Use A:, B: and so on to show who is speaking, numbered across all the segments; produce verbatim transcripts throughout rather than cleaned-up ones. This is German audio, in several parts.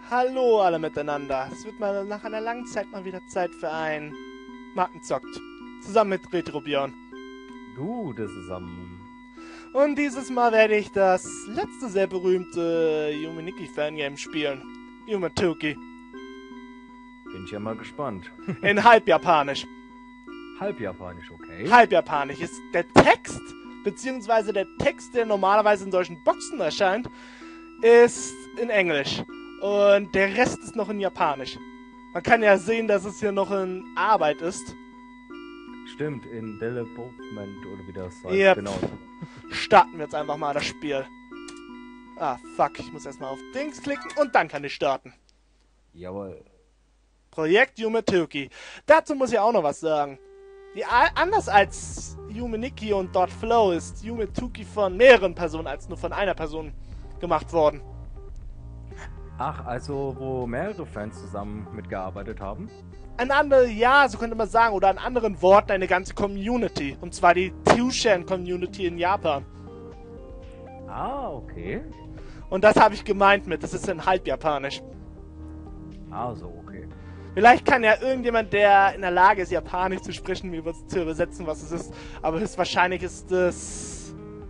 A: Hallo alle miteinander. Es wird mal nach einer langen Zeit mal wieder Zeit für ein Markenzockt. Zusammen mit Retrobjörn.
B: Gute zusammen.
A: Und dieses Mal werde ich das letzte sehr berühmte Yume Nikki Fangame spielen. Yume Toki.
B: Bin ich ja mal gespannt.
A: In Halbjapanisch.
B: Halbjapanisch, okay.
A: Halbjapanisch ist der Text, beziehungsweise der Text, der normalerweise in solchen Boxen erscheint, ist in Englisch. Und der Rest ist noch in Japanisch. Man kann ja sehen, dass es hier noch in Arbeit ist.
B: Stimmt, in Development oder wie das heißt.
A: Yep.
B: Genau.
A: Starten wir jetzt einfach mal das Spiel. Ah, fuck. Ich muss erstmal auf Dings klicken und dann kann ich starten.
B: Jawohl.
A: Projekt Yume Toki. Dazu muss ich auch noch was sagen. Die, anders als Yume Nikki und Dot Flow ist Yume Toki von mehreren Personen als nur von einer Person gemacht worden.
B: Ach, also wo mehrere Fans zusammen mitgearbeitet haben?
A: Ein anderer, ja, so könnte man sagen, oder in anderen Worten eine ganze Community. Und zwar die Tushan-Community in Japan.
B: Ah, okay.
A: Und das habe ich gemeint mit, das ist in Halbjapanisch.
B: Ah, so, okay.
A: Vielleicht kann ja irgendjemand, der in der Lage ist, Japanisch zu sprechen, mir zu übersetzen, was es ist. Aber höchstwahrscheinlich ist es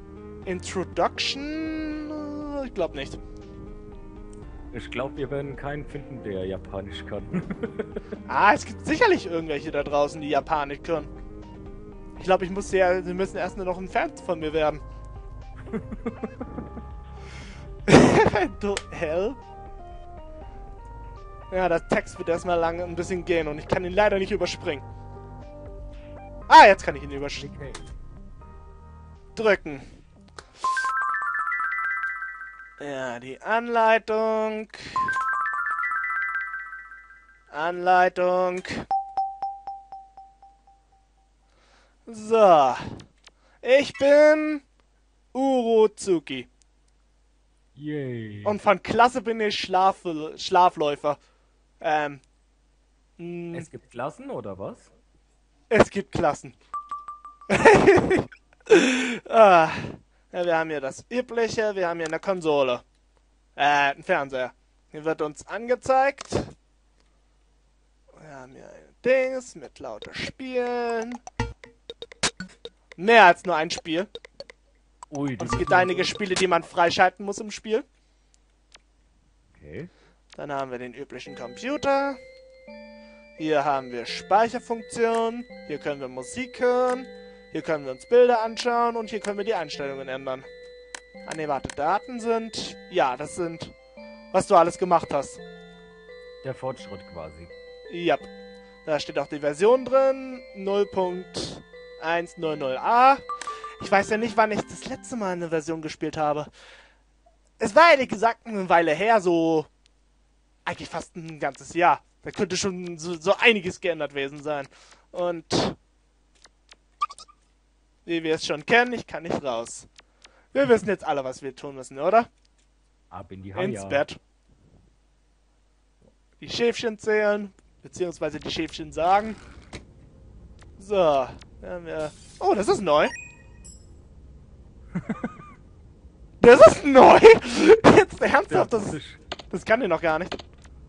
A: Introduction? Ich glaube nicht.
B: Ich glaube, wir werden keinen finden, der Japanisch kann.
A: Ah, es gibt sicherlich irgendwelche da draußen, die Japanisch können. Ich glaube, ich muss ja, sie müssen erst nur noch ein Fan von mir werden. Duell? Ja, der Text wird erstmal lang ein bisschen gehen und ich kann ihn leider nicht überspringen. Ah, jetzt kann ich ihn überspringen.
B: Okay.
A: Drücken. Ja, die Anleitung. Anleitung. So. Ich bin Urozuki.
B: Yay.
A: Und von Klasse bin ich Schlaf Schlafläufer. Ähm. Mh,
B: Es gibt Klassen oder was?
A: es gibt Klassen. ah. Ja, wir haben hier das Übliche, wir haben hier eine Konsole. Äh, ein Fernseher. Hier wird uns angezeigt. Wir haben hier ein Dings mit lauter Spielen. Mehr als nur ein Spiel.
B: Ui,
A: Und es gibt einige Spiele, die man freischalten muss im Spiel.
B: Okay.
A: Dann haben wir den üblichen Computer. Hier haben wir Speicherfunktionen. Hier können wir Musik hören. Hier können wir uns Bilder anschauen und hier können wir die Einstellungen ändern. Ah ne, warte, Daten sind... Ja, das sind... Was du alles gemacht hast.
B: Der Fortschritt quasi.
A: Ja. Da steht auch die Version drin. null Punkt hundertzehn a. Ich weiß ja nicht, wann ich das letzte Mal eine Version gespielt habe. Es war ehrlich gesagt eine Weile her, so... Eigentlich fast ein ganzes Jahr. Da könnte schon so, so einiges geändert gewesen sein. Und... Wie wir es schon kennen, ich kann nicht raus. Wir wissen jetzt alle, was wir tun müssen, oder?
B: Ab in die Haie.
A: Ins Bett. Die Schäfchen zählen, beziehungsweise die Schäfchen sagen. So, da haben wir... Oh, das ist neu. Das ist neu? Jetzt ernsthaft, das, das kann ich noch gar nicht.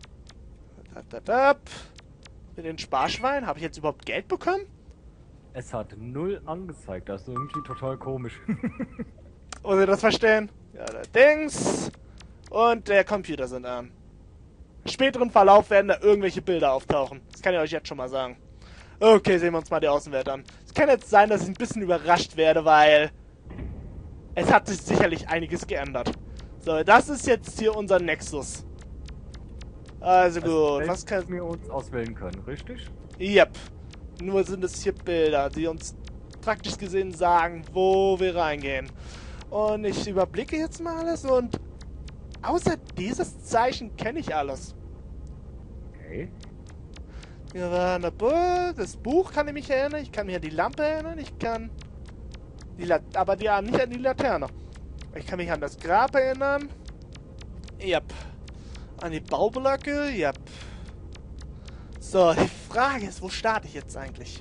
A: Mit den Sparschweinen, habe ich jetzt überhaupt Geld bekommen?
B: Es hat null angezeigt, das ist irgendwie total komisch.
A: Muss ich das verstehen? Ja, der Dings und der Computer sind an. Im späteren Verlauf werden da irgendwelche Bilder auftauchen. Das kann ich euch jetzt schon mal sagen. Okay, sehen wir uns mal die Außenwelt an. Es kann jetzt sein, dass ich ein bisschen überrascht werde, weil es hat sich sicherlich einiges geändert. So, das ist jetzt hier unser Nexus. Also gut, was kann...
B: wir uns auswählen können, richtig?
A: Yep. Nur sind es hier Bilder, die uns praktisch gesehen sagen, wo wir reingehen. Und ich überblicke jetzt mal alles und außer dieses Zeichen kenne ich alles.
B: Okay.
A: Hier war eine Bu- das Buch kann ich mich erinnern, ich kann mich an die Lampe erinnern, ich kann... Die La aber die, nicht an die Laterne. Ich kann mich an das Grab erinnern. Yep. An die Baublöcke, yep. So, die Frage ist, wo starte ich jetzt eigentlich?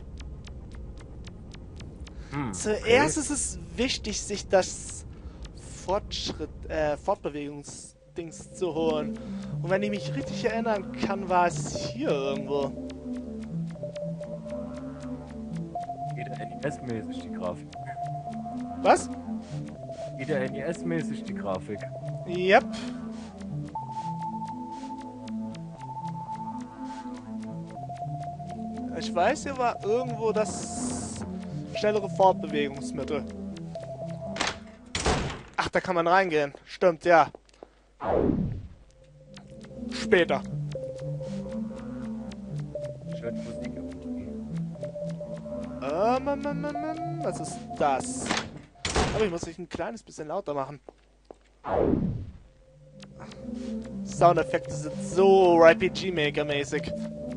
B: Hm,
A: Zuerst
B: okay.
A: ist es wichtig, sich das Fortschritt, äh, Fortbewegungsdings zu holen. Und wenn ich mich richtig erinnern kann, war es hier irgendwo.
B: Wieder N E S-mäßig die Grafik.
A: Was?
B: Wieder N E S-mäßig die Grafik.
A: Yep. Ich weiß, hier war irgendwo das schnellere Fortbewegungsmittel. Ach, da kann man reingehen. Stimmt, ja. Später.
B: Schöne Musik.
A: Ähm, ähm, ähm, ähm, was ist das? Aber ich muss mich ein kleines bisschen lauter machen. Soundeffekte sind so R P G-Maker-mäßig.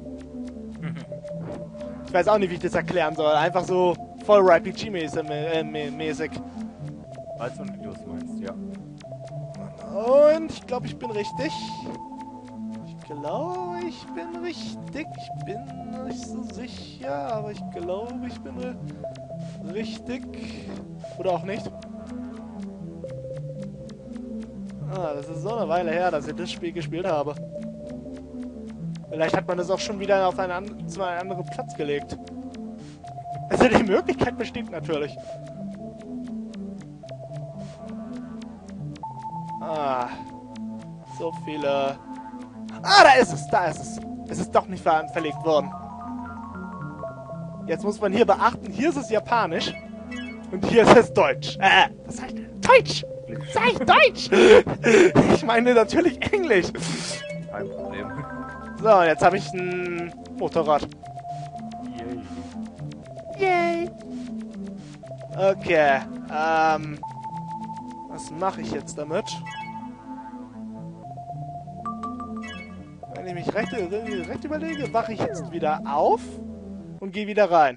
A: Ich weiß auch nicht, wie ich das erklären soll. Einfach so voll R P G-mäßig.
B: Weißt du, wie du es meinst, ja.
A: Und ich glaube, ich bin richtig. Ich glaube, ich bin richtig. Ich bin nicht so sicher, aber ich glaube, ich bin ri richtig. Oder auch nicht. Ah, das ist so eine Weile her, dass ich das Spiel gespielt habe. Vielleicht hat man das auch schon wieder auf einen, an zu einem anderen Platz gelegt. Also die Möglichkeit besteht natürlich. Ah, so viele... Ah, da ist es, da ist es. Es ist doch nicht ver verlegt worden. Jetzt muss man hier beachten, hier ist es Japanisch und hier ist es Deutsch. Äh, was heißt Deutsch? Sag ich Deutsch? Ich meine natürlich Englisch.
B: Kein Problem.
A: So, und jetzt habe ich ein Motorrad.
B: Yay.
A: Yay. Okay, ähm... was mache ich jetzt damit? Wenn ich mich recht, recht überlege, wache ich jetzt wieder auf und gehe wieder rein.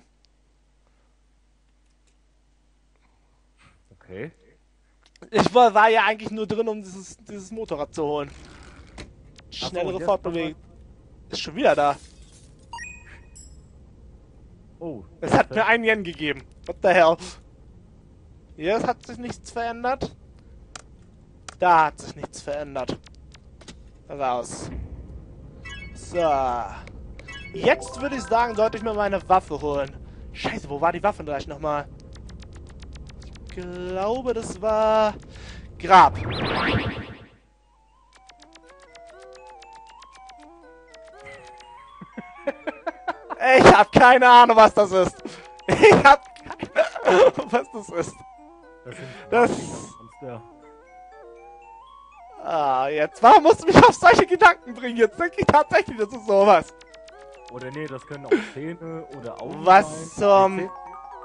B: Okay.
A: Ich war, war ja eigentlich nur drin, um dieses, dieses Motorrad zu holen. Schnellere
B: jetzt
A: Fortbewegung. Ist schon wieder da.
B: Oh.
A: Es hat mir einen Yen gegeben. What the hell? Hier hat sich nichts verändert. Da hat sich nichts verändert. Raus. So. Jetzt würde ich sagen, sollte ich mir meine Waffe holen. Scheiße, wo war die Waffe gleich nochmal? Ich glaube, das war... Grab. Ich habe keine Ahnung, was das ist. Ich habe keine Ahnung, was das ist.
B: Das.
A: Das... Ah, jetzt. Warum musst du mich auf solche Gedanken bringen? Jetzt denke ich tatsächlich, das ist sowas.
B: Oder nee, das können auch Zähne oder Augen
A: Was
B: sein.
A: zum...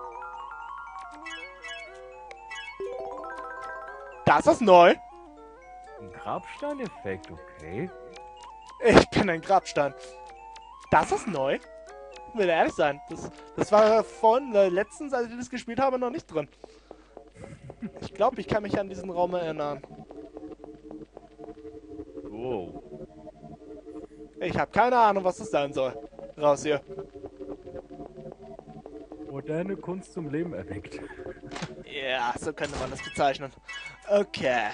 A: Das ist neu.
B: Ein Grabsteineffekt, okay.
A: Ich bin ein Grabstein. Das ist neu. Ich will ehrlich sein. Das, das war von äh, letztens, als ich das gespielt habe, noch nicht drin. Ich glaube, ich kann mich an diesen Raum erinnern.
B: Wow.
A: Ich habe keine Ahnung, was das sein soll. Raus hier.
B: Moderne Kunst zum Leben erweckt.
A: Ja, so könnte man das bezeichnen. Okay.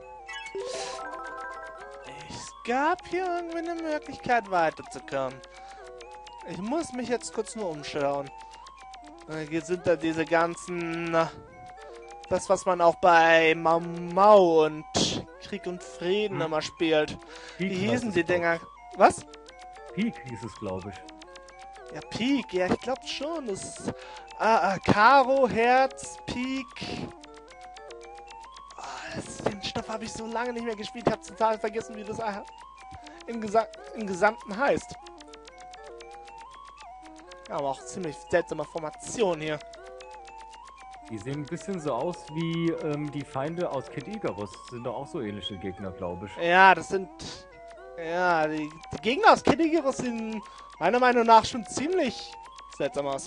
A: Es gab hier irgendwie eine Möglichkeit weiterzukommen. Ich muss mich jetzt kurz nur umschauen. Hier sind da diese ganzen... Das, was man auch bei Mau Mau und Krieg und Frieden hm. immer spielt. Wie hießen die Dinger? Was?
B: Peak hieß es, glaube ich.
A: Ja, Peak. Ja, ich glaube schon. Das ah, ah, Karo, Herz, Peak. Oh, das, den Stoff habe ich so lange nicht mehr gespielt. Ich habe total vergessen, wie das im, Gesa im Gesamten heißt. Aber auch ziemlich seltsame Formation hier.
B: Die sehen ein bisschen so aus wie ähm, die Feinde aus Kid Icarus. Das sind doch auch so ähnliche Gegner, glaube ich.
A: Ja, das sind... Ja, die, die Gegner aus Kid Icarus sehen meiner Meinung nach schon ziemlich seltsam aus.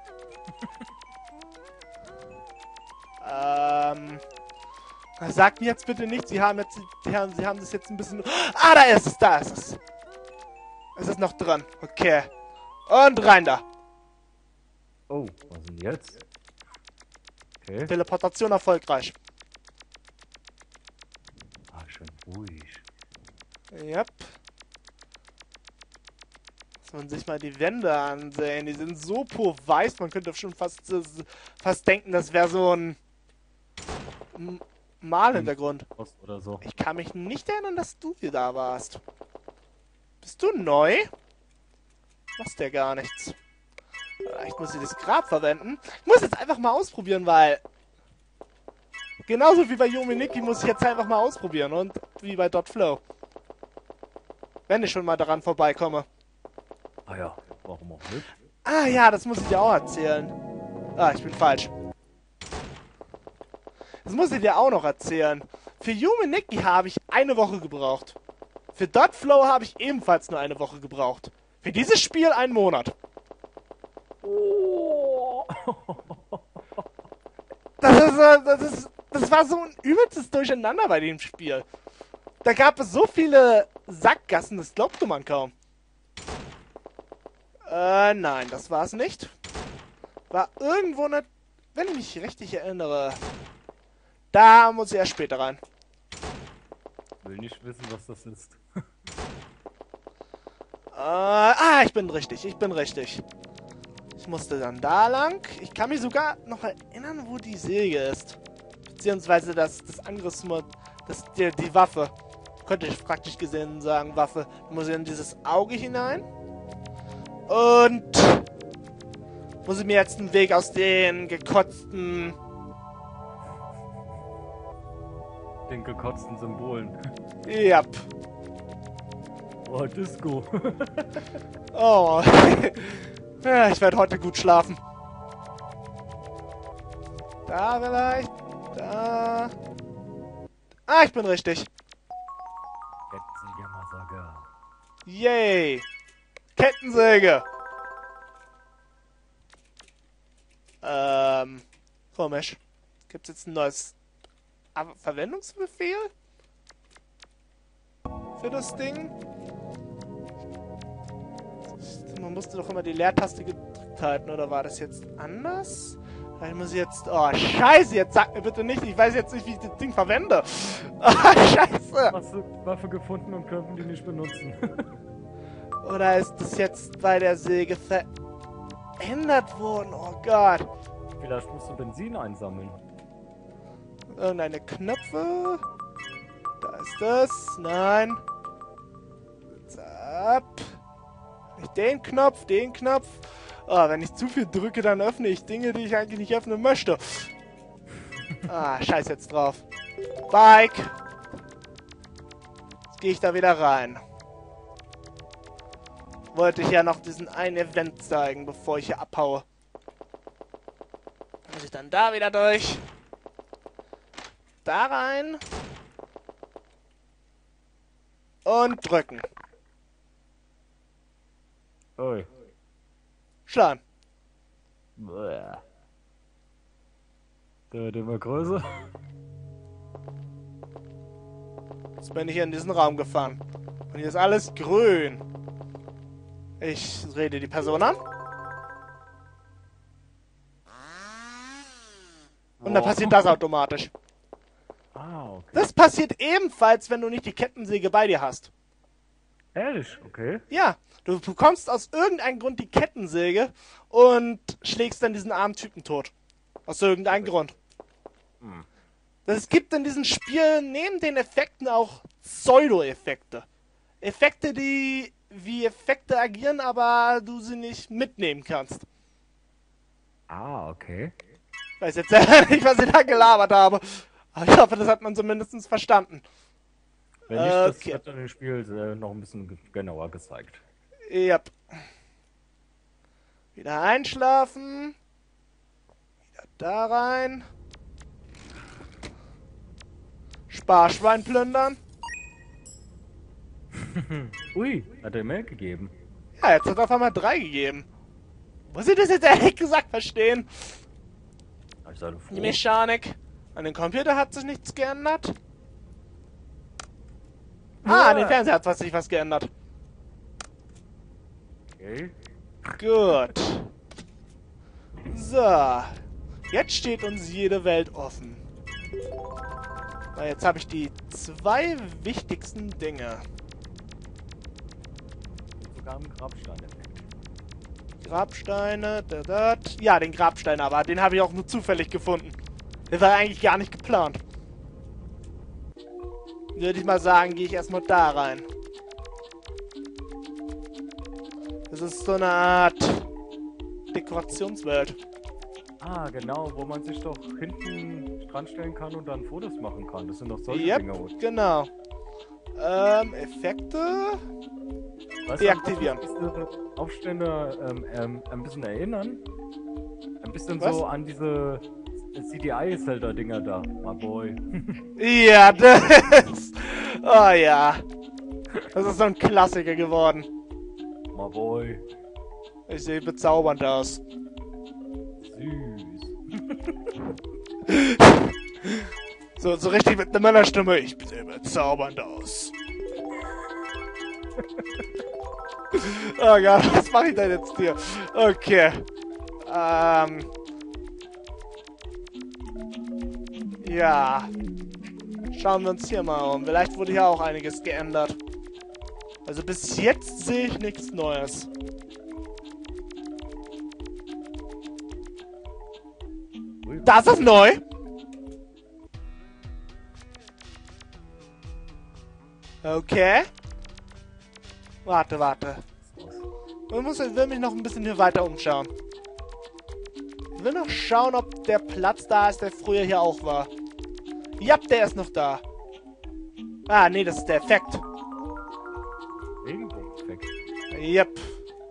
A: ähm... Sagt mir jetzt bitte nicht, Sie haben jetzt... Sie haben, Sie haben das jetzt ein bisschen... Ah, da ist es, da ist es. Es ist noch dran. Okay. Und rein da.
B: Oh, was denn jetzt? Okay.
A: Teleportation erfolgreich.
B: Ah, schön ruhig.
A: Yep. Muss man sich mal die Wände ansehen. Die sind so pur weiß, man könnte schon fast, fast denken, das wäre so ein Malhintergrund.
B: Oder so.
A: Ich kann mich nicht erinnern, dass du hier da warst. Bist du neu? Machst ja gar nichts. Vielleicht muss ich das Grab verwenden. Ich muss jetzt einfach mal ausprobieren, weil... Genauso wie bei Yomi Nikki muss ich jetzt einfach mal ausprobieren. Und wie bei Dotflow. Wenn ich schon mal daran vorbeikomme.
B: Ah ja, warum auch nicht?
A: Ah ja, das muss ich dir auch erzählen. Ah, ich bin falsch. Das muss ich dir auch noch erzählen. Für Yomi Nikki habe ich eine Woche gebraucht. Für Dotflow habe ich ebenfalls nur eine Woche gebraucht. Für dieses Spiel einen Monat.
B: Oh.
A: Das ist, äh, das ist, das war so ein übelstes Durcheinander bei dem Spiel. Da gab es so viele Sackgassen, das glaubte man kaum. Äh, nein, das war es nicht. War irgendwo eine, wenn ich mich richtig erinnere. Da muss ich erst später rein.
B: Will nicht wissen, was das ist.
A: äh, ah, ich bin richtig, ich bin richtig. Ich musste dann da lang. Ich kann mich sogar noch erinnern, wo die Säge ist. Beziehungsweise das, das Angriffsmod, das, die, die Waffe. Könnte ich praktisch gesehen sagen, Waffe. Da muss ich in dieses Auge hinein. Und muss ich mir jetzt einen Weg aus den gekotzten...
B: Den gekotzten Symbolen.
A: Yep.
B: Oh, Disco.
A: Oh. Ja, ich werde heute gut schlafen. Da vielleicht. Da. Ah, ich bin richtig.
B: Kettensäge-Massaker.
A: Yay. Kettensäge. Ähm. Komisch. Gibt's jetzt ein neues Ver- Verwendungsbefehl? Für das Ding? Man musste doch immer die Leertaste gedrückt halten, oder war das jetzt anders? Ich muss jetzt... Oh, scheiße, jetzt sag mir bitte nicht, ich weiß jetzt nicht, wie ich das Ding verwende. Oh, scheiße.
B: Hast du Waffe gefunden und können die nicht benutzen?
A: Oder ist das jetzt bei der Säge verändert worden? Oh Gott.
B: Vielleicht musst du Benzin einsammeln.
A: Irgendeine Knöpfe. Da ist das. Nein. Zap. Nicht den Knopf, den Knopf. Oh, wenn ich zu viel drücke, dann öffne ich Dinge, die ich eigentlich nicht öffnen möchte. Ah, scheiß jetzt drauf. Bike. Jetzt gehe ich da wieder rein. Wollte ich ja noch diesen einen Event zeigen, bevor ich hier abhaue. Muss ich dann da wieder durch. Da rein. Und drücken.
B: Oi.
A: Schleim.
B: Bäh. Der wird immer größer.
A: Jetzt bin ich hier in diesen Raum gefahren. Und hier ist alles grün. Ich rede die Person an. Und dann passiert das automatisch.
B: Ah, okay.
A: Das passiert ebenfalls, wenn du nicht die Kettensäge bei dir hast.
B: Ehrlich? Okay.
A: Ja, du bekommst aus irgendeinem Grund die Kettensäge und schlägst dann diesen armen Typen tot. Aus irgendeinem Grund.
B: Hm.
A: Es gibt in diesem Spiel neben den Effekten auch Pseudo-Effekte. Effekte, die wie Effekte agieren, aber du sie nicht mitnehmen kannst.
B: Ah, okay.
A: Ich weiß jetzt nicht, was ich da gelabert habe. Aber ich hoffe, das hat man zumindest verstanden.
B: Wenn nicht,
A: Okay.
B: das hat dann im Spiel äh, noch ein bisschen ge- genauer gezeigt.
A: Yep. Wieder einschlafen. Wieder da rein. Sparschwein plündern.
B: Ui, hat er mehr gegeben.
A: Ja, jetzt hat er auf einmal drei gegeben. Muss ich das jetzt ehrlich gesagt verstehen?
B: Also, froh.
A: Die Mechanik. An den Computer hat sich nichts geändert. Ah, an den Fernseher hat sich was geändert.
B: Okay.
A: Gut. So. Jetzt steht uns jede Welt offen. Na, jetzt habe ich die zwei wichtigsten Dinge.
B: keinen Grabstein-Effekt.
A: Grabsteine, da, da. Ja, den Grabstein, aber den habe ich auch nur zufällig gefunden. Der war eigentlich gar nicht geplant. Würde ich mal sagen, gehe ich erstmal da rein. Das ist so eine Art Dekorationswelt.
B: Ah, genau, wo man sich doch hinten dran stellen kann und dann Fotos machen kann. Das sind doch solche
A: Yep,
B: Dinge. Oder?
A: genau. Ähm, Effekte.
B: Weißt
A: Deaktivieren.
B: Du, diese Aufstände ähm, ähm, ein bisschen erinnern? Ein bisschen
A: Was?
B: so an diese C D I-Zelda-Dinger da, my boy.
A: Ja, das. Oh ja. Das ist so ein Klassiker geworden.
B: My boy.
A: Ich sehe bezaubernd aus.
B: Süß.
A: So, so richtig mit einer Männerstimme. Ich sehe bezaubernd aus. Oh Gott, was mache ich denn jetzt hier? Okay. Ähm. Ja. Schauen wir uns hier mal um. Vielleicht wurde hier auch einiges geändert. Also bis jetzt sehe ich nichts Neues. Das ist neu. Okay. Warte, warte. Ich muss, ich will mich noch ein bisschen hier weiter umschauen. Ich will noch schauen, ob der Platz da ist, der früher hier auch war. Ja, der ist noch da. Ah, nee, das ist der Effekt.
B: Regenbogen-Effekt.
A: Yep.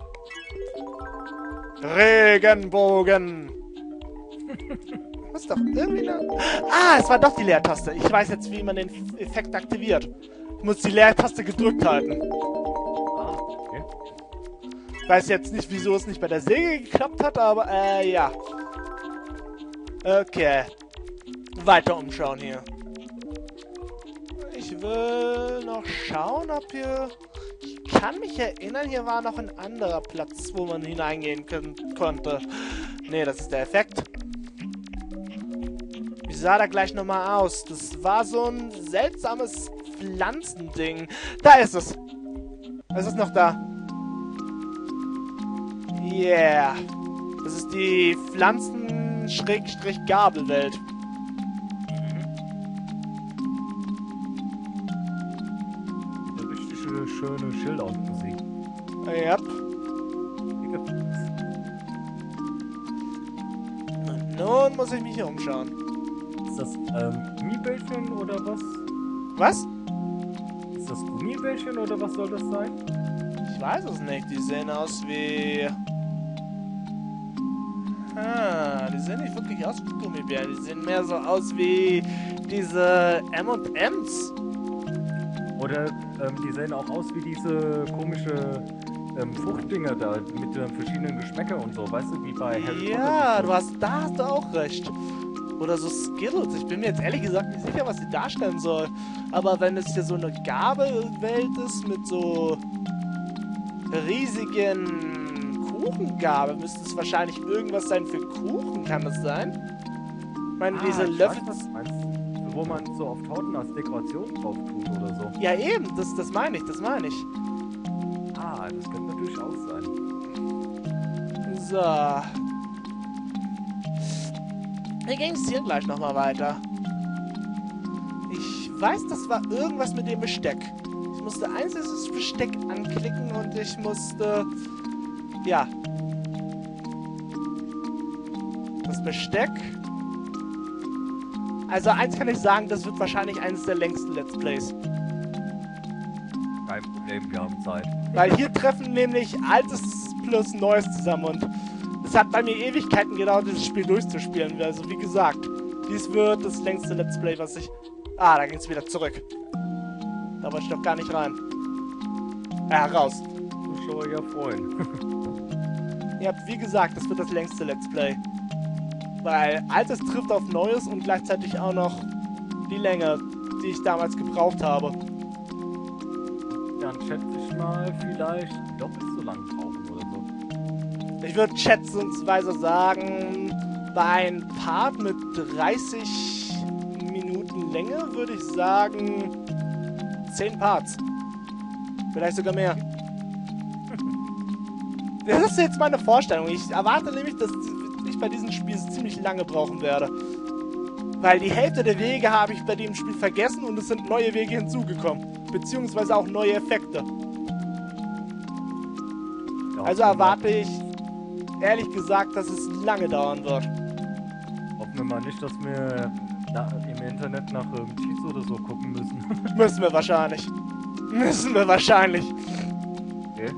A: Regenbogen. Was doch irgendwie eine... Ah, es war doch die Leertaste. Ich weiß jetzt, wie man den Effekt aktiviert. Ich muss die Leertaste gedrückt halten.
B: Ah, okay.
A: Ich weiß jetzt nicht, wieso es nicht bei der Säge geklappt hat, aber äh, ja. Okay. Weiter umschauen hier. Ich will noch schauen, ob hier... Ich kann mich erinnern, hier war noch ein anderer Platz, wo man hineingehen konnte. Nee, das ist der Effekt. Wie sah da gleich nochmal aus? Das war so ein seltsames Pflanzending. Da ist es. Es ist noch da. Yeah. Das ist die Pflanzen-Gabelwelt.
B: Eine richtig schöne Chill-Out-Musik.
A: Yep. Und nun muss ich mich hier umschauen.
B: Ist das ähm, Gummibärchen oder was?
A: Was?
B: Ist das Gummibärchen oder was soll das sein?
A: Ich weiß es nicht. Die sehen aus wie... Ah, die sehen nicht wirklich aus wie Gummibären. Die sehen mehr so aus wie diese M und M's.
B: Oder ähm, die sehen auch aus wie diese komische ähm, Fruchtdinger da mit ähm, verschiedenen Geschmäckern und so. Weißt du, wie bei Harry Potter.
A: Ja, du hast, da hast du auch recht. Oder so Skittles. Ich bin mir jetzt ehrlich gesagt nicht sicher, was sie darstellen soll. Aber wenn es hier so eine Gabelwelt ist mit so riesigen Kuchengabeln, müsste es wahrscheinlich irgendwas sein für Kuchen, kann das sein? Ich meine,
B: Ah,
A: diese
B: ich
A: Löffel...
B: weiß, was du meinst. Wo man so auf Torten als Dekoration drauf tut oder so.
A: Ja eben, das, das meine ich, das meine ich.
B: Ah, das könnte natürlich auch sein.
A: So. Wir gehen es hier gleich nochmal weiter. Ich weiß, das war irgendwas mit dem Besteck. Ich musste einzelnes Besteck anklicken und ich musste... Ja. Das Besteck... Also eins kann ich sagen, das wird wahrscheinlich eines der längsten Let's Plays.
B: Kein Problem, wir haben Zeit.
A: Weil hier treffen nämlich Altes plus Neues zusammen und es hat bei mir Ewigkeiten gedauert, dieses Spiel durchzuspielen. Also wie gesagt, dies wird das längste Let's Play, was ich... Ah, da geht's wieder zurück. Da wollte ich doch gar nicht rein. Ja, raus.
B: Zuschauer ja freuen.
A: Ja, wie gesagt, das wird das längste Let's Play. Weil Altes trifft auf Neues und gleichzeitig auch noch die Länge, die ich damals gebraucht habe.
B: Dann schätze ich mal, vielleicht doppelt so lang brauchen oder so.
A: Ich würde schätzungsweise sagen, bei einem Part mit dreißig Minuten Länge würde ich sagen zehn Parts. Vielleicht sogar mehr. Das ist jetzt meine Vorstellung. Ich erwarte nämlich, dass ich bei diesem Spiel ziemlich lange brauchen werde. Weil die Hälfte der Wege habe ich bei dem Spiel vergessen und es sind neue Wege hinzugekommen. Beziehungsweise auch neue Effekte.
B: Ja,
A: Also erwarte ich, ehrlich gesagt, dass es lange dauern wird.
B: Hoffen wir mal nicht, dass wir na, im Internet nach ähm, Cheats oder so gucken müssen.
A: Müssen wir wahrscheinlich. Müssen wir wahrscheinlich.
B: Okay.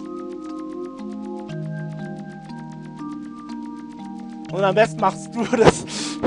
A: Und am besten machst du das.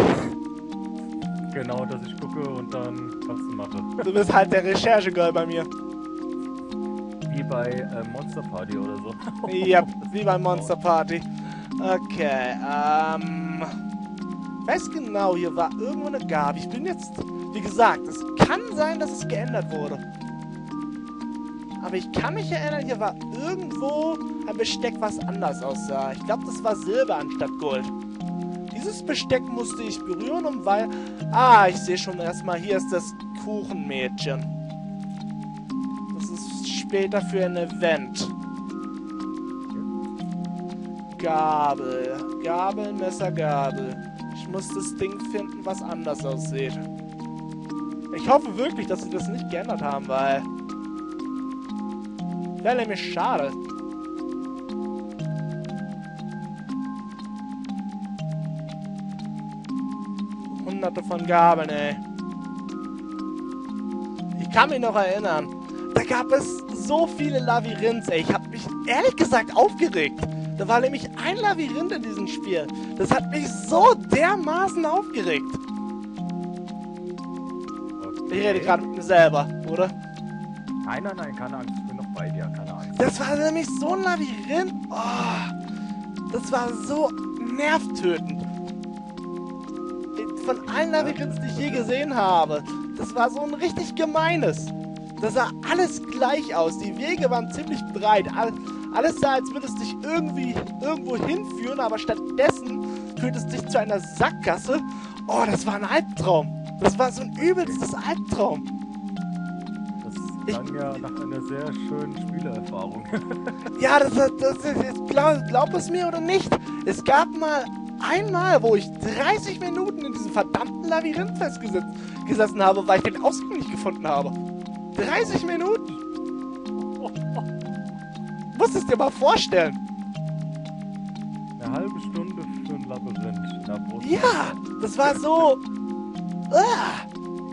B: Genau, dass ich gucke und dann kannst du machen.
A: Du bist halt der Recherche-Girl bei mir.
B: Wie bei äh, Monster Party oder so.
A: Ja, wie bei Monster Party. Okay, ähm... ich weiß genau, hier war irgendwo eine Gabe. Ich bin jetzt... Wie gesagt, es kann sein, dass es geändert wurde. Aber ich kann mich erinnern, hier war irgendwo ein Besteck, was anders aussah. Ich glaube, das war Silber anstatt Gold. Dieses Besteck musste ich berühren, um weil... Ah, ich sehe schon erstmal, hier ist das Kuchenmädchen. Das ist später für ein Event. Gabel. Gabel, Messer, Gabel. Ich muss das Ding finden, was anders aussieht. Ich hoffe wirklich, dass sie das nicht geändert haben, weil... wäre nämlich schade. Hunderte von Gabeln, ey. Ich kann mich noch erinnern. Da gab es so viele Labyrinths, ey. Ich habe mich ehrlich gesagt aufgeregt. Da war nämlich ein Labyrinth in diesem Spiel. Das hat mich so dermaßen aufgeregt.
B: Okay.
A: Ich rede gerade mit mir selber, oder?
B: Nein, nein, nein, keine Angst. Ich bin noch bei dir, keine Angst.
A: Das war nämlich so ein Labyrinth. Oh, das war so nervtötend. Von allen Labyrinths, die ich je gesehen habe. Das war so ein richtig gemeines. Das sah alles gleich aus. Die Wege waren ziemlich breit. Alles sah, als würde es dich irgendwie irgendwo hinführen, aber stattdessen führt es dich zu einer Sackgasse. Oh, das war ein Albtraum. Das war so ein übelstes Albtraum.
B: Das klang ja nach einer sehr schönen Spielerfahrung.
A: Ja, das, das, das, das glaub, glaub es mir oder nicht. Es gab mal einmal, wo ich dreißig Minuten in diesem verdammten Labyrinth festgesessen habe, weil ich den Ausgang nicht gefunden habe. dreißig Minuten! Du musst es dir mal vorstellen.
B: Eine halbe Stunde für ein Labyrinth. Na,
A: ja, das war so... Uh.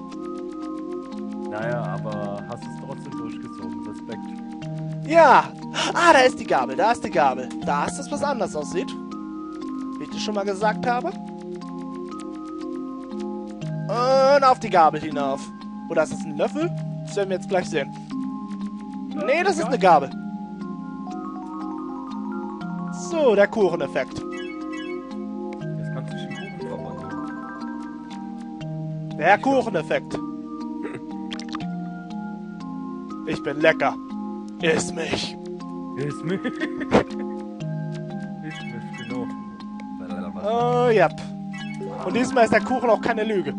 B: Naja, aber hast es trotzdem durchgezogen. Respekt.
A: Ja. Ah, da ist die Gabel, da ist die Gabel. Da ist es, was anders aussieht. Wie ich das schon mal gesagt habe. Und auf die Gabel hinauf. Oder ist das ein Löffel? Das werden wir jetzt gleich sehen. Nee, das ist eine Gabel. So, der Kucheneffekt.
B: Jetzt kannst du dich in Kuchen verwandeln.
A: Der Kucheneffekt. Ich bin lecker. Iss mich.
B: Iss mich. Iss mich, genau.
A: Oh, ja. Und diesmal ist der Kuchen auch keine Lüge.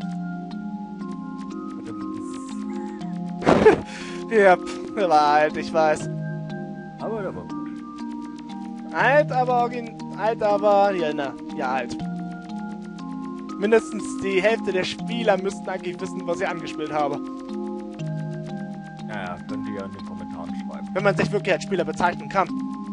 A: Ja, der war alt, ich weiß.
B: Aber der war gut.
A: Alt, aber origin... Alt, aber... Ja, na, ja, alt. Mindestens die Hälfte der Spieler müssten eigentlich wissen, was ich angespielt habe.
B: Naja, könnt ihr ja in den Kommentaren schreiben.
A: Wenn man sich wirklich als Spieler bezeichnen kann.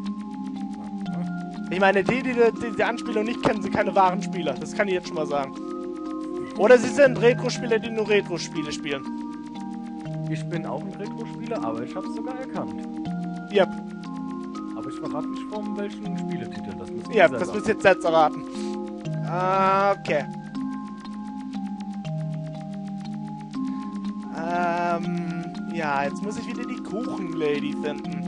A: Ich meine, die, die die, die Anspielung nicht kennen, sind keine wahren Spieler. Das kann ich jetzt schon mal sagen. Oder sie sind Retro-Spieler, die nur Retro-Spiele spielen.
B: Ich bin auch ein Retro-Spieler, aber ich hab's sogar erkannt.
A: Yep.
B: Aber ich verrate nicht von welchen Spieletitel. Das müssen
A: Ja,
B: wir
A: das
B: selber.
A: wirst du jetzt selbst erraten. Ah, okay. Ähm, ja, jetzt muss ich wieder die Kuchenlady finden.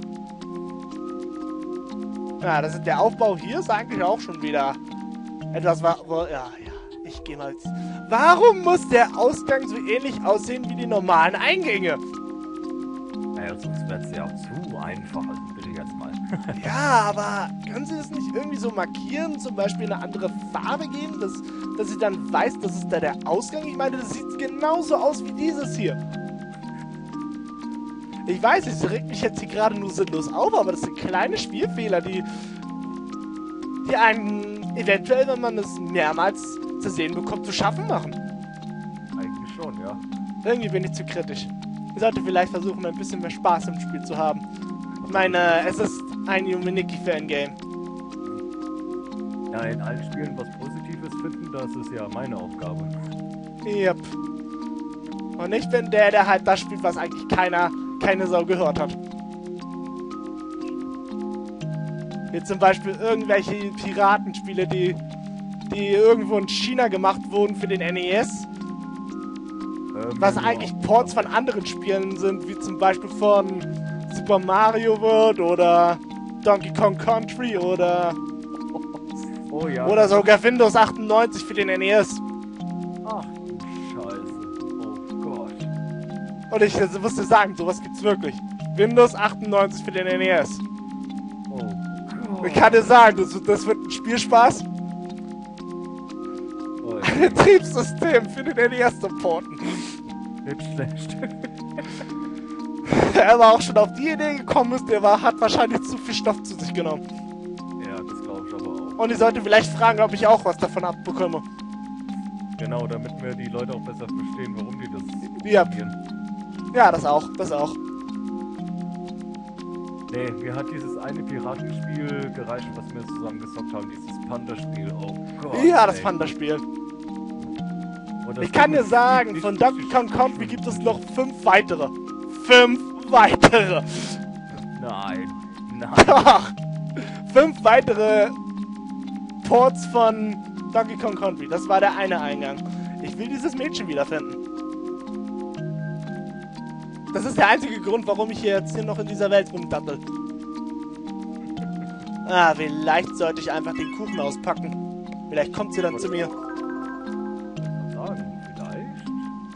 A: Ja, das ist der Aufbau hier ist eigentlich auch schon wieder etwas, wa wo, ja, ja, ich gehe mal jetzt. Warum muss der Ausgang so ähnlich aussehen wie die normalen Eingänge?
B: Naja, sonst wird's ja auch zu einfach. Also bitte jetzt mal.
A: Ja, aber können Sie das nicht irgendwie so markieren? Zum Beispiel eine andere Farbe geben, dass, dass ich dann weiß, das ist da der Ausgang? Ich meine, das sieht genauso aus wie dieses hier. Ich weiß, es regt mich jetzt hier gerade nur sinnlos auf, aber das sind kleine Spielfehler, die, die einen eventuell, wenn man es mehrmals zu sehen bekommt, zu schaffen machen.
B: Eigentlich schon, ja.
A: Irgendwie bin ich zu kritisch. Ich sollte vielleicht versuchen, ein bisschen mehr Spaß im Spiel zu haben. Ich meine, es ist ein Yuminiki-Fangame.
B: Ja, in allen Spielen was Positives finden, das ist ja meine Aufgabe.
A: Yep. Und ich bin der, der halt das spielt, was eigentlich keiner, keine Sau gehört hat. Wie zum Beispiel irgendwelche Piratenspiele, die, die irgendwo in China gemacht wurden für den N E S.
B: Ähm,
A: Was
B: ja.
A: eigentlich Ports von anderen Spielen sind, wie zum Beispiel von Super Mario World oder Donkey Kong Country oder,
B: Oh ja.
A: oder sogar Windows achtundneunzig für den N E S.
B: Ach du Scheiße. Oh Gott.
A: Und ich also, musste sagen, sowas gibt's wirklich. Windows achtundneunzig für den N E S.
B: Oh Gott.
A: Ich kann dir sagen, das, das wird ein Spielspaß.
B: Oh,
A: Ein Betriebssystem für den N E S supporten.
B: nicht schlecht.
A: Er war auch schon auf die Idee gekommen ist, der war, hat wahrscheinlich zu viel Stoff zu sich genommen.
B: Ja, das glaube ich aber auch.
A: Und ich sollte vielleicht fragen, ob ich auch was davon abbekomme.
B: Genau, damit wir die Leute auch besser verstehen, warum die das
A: Ja.
B: probieren.
A: Ja, das auch, das auch.
B: Nee, mir hat dieses eine Piratenspiel gereicht, was wir zusammen gezockt haben, dieses Panda-Spiel. Oh Gott.
A: Ja, das
B: ey.
A: Panda-Spiel.
B: Und das
A: Ich kann
B: Ding
A: dir
B: ist
A: sagen,
B: richtig,
A: von
B: richtig
A: Donkey Kong
B: schön.
A: Country gibt es noch fünf weitere. Fünf weitere.
B: Nein. Nein.
A: Doch. Fünf weitere Ports von Donkey Kong Country. Das war der eine Eingang. Ich will dieses Mädchen wiederfinden. Das ist der einzige Grund, warum ich hier jetzt hier noch in dieser Welt rumdattel. Ah, vielleicht sollte ich einfach den Kuchen auspacken. Vielleicht kommt sie dann zu mir.
B: Mal sagen, vielleicht.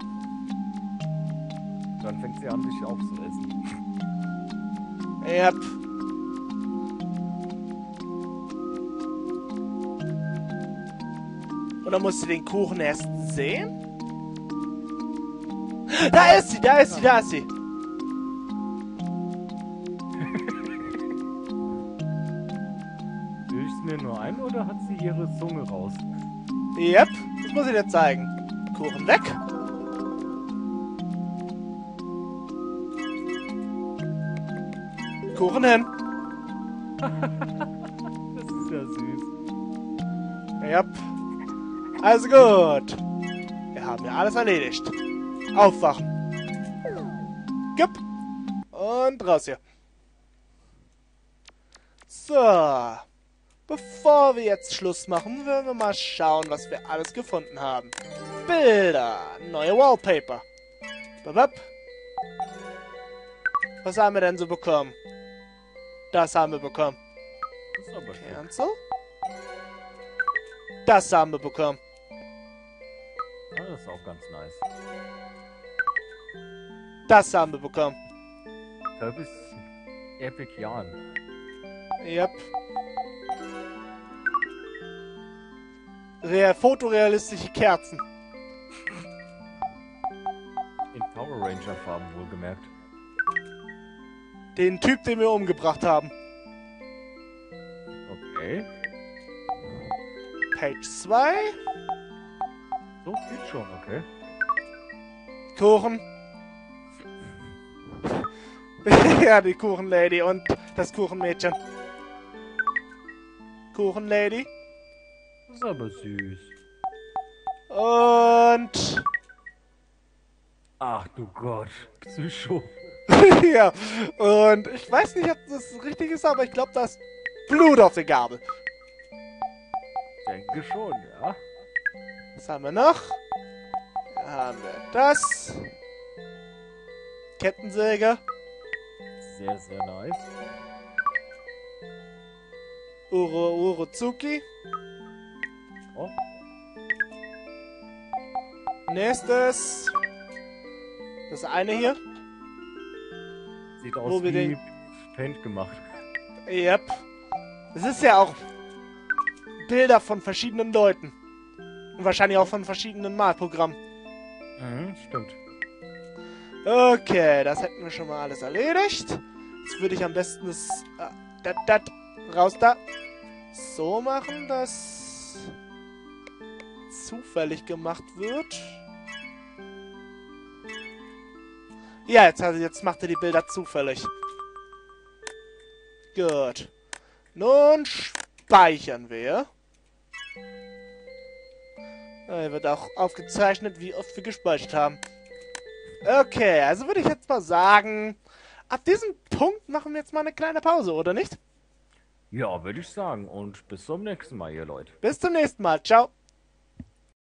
B: Dann fängt sie an, sich aufzuessen.
A: Yep. Oder muss sie den Kuchen erst sehen? Da ist sie, da ist sie, da ist sie.
B: Will ich es mir nur ein oder hat sie ihre Zunge raus?
A: Yep, das muss ich dir zeigen. Kuchen weg. Kuchen hin.
B: Das ist ja süß.
A: Yep. Also gut. Wir haben ja alles erledigt. Aufwachen. Gib. Und raus hier. So. Bevor wir jetzt Schluss machen, werden wir mal schauen, was wir alles gefunden haben. Bilder. Neue Wallpaper. Babab. Was haben wir denn so bekommen? Das haben wir bekommen.
B: Das ist aber schön.
A: Cancel. Das haben wir bekommen.
B: Ja, das ist auch ganz nice.
A: Das haben wir bekommen.
B: Kirby's Epic Yarn.
A: Yep. Real fotorealistische Kerzen.
B: In Power Ranger Farben wohlgemerkt.
A: Den Typ, den wir umgebracht haben.
B: Okay.
A: Page zwei.
B: So geht schon, okay.
A: Kuchen. Ja, die Kuchenlady und das Kuchenmädchen. Kuchenlady.
B: Das ist aber süß.
A: Und...
B: Ach du Gott. Psycho.
A: ja, und ich weiß nicht, ob das richtig ist, aber ich glaube, da ist Blut auf der Gabel.
B: Denke schon, ja.
A: Was haben wir noch? Da haben wir das. Kettensäge.
B: Sehr, sehr nice.
A: Uro Urozuki.
B: Oh,
A: Nächstes. Das eine hier.
B: sieht aus
A: Wo wir
B: wie
A: den-
B: Paint gemacht.
A: Yep. Das ist ja auch Bilder von verschiedenen Leuten. Und wahrscheinlich auch von verschiedenen Malprogrammen.
B: Mhm, stimmt.
A: Okay, das hätten wir schon mal alles erledigt. Jetzt würde ich am besten das... Ah, dat, dat, raus da. So machen, dass... zufällig gemacht wird. Ja, jetzt, also jetzt macht er die Bilder zufällig. Gut. Nun speichern wir. Hier wird auch aufgezeichnet, wie oft wir gespeichert haben. Okay, also würde ich jetzt mal sagen, ab diesem Punkt machen wir jetzt mal eine kleine Pause, oder nicht?
B: Ja, würde ich sagen. Und bis zum nächsten Mal, ihr Leute.
A: Bis zum nächsten Mal. Ciao.